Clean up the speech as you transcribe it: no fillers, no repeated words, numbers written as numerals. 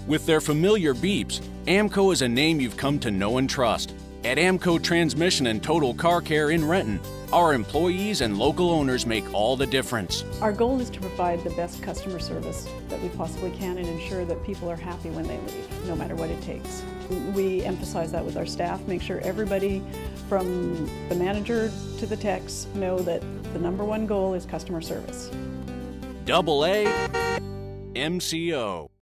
With their familiar beeps, Aamco is a name you've come to know and trust. At Aamco Transmission and Total Car Care in Renton, our employees and local owners make all the difference. Our goal is to provide the best customer service that we possibly can and ensure that people are happy when they leave, no matter what it takes. We emphasize that with our staff, make sure everybody from the manager to the techs know that the #1 goal is customer service. AA MCO.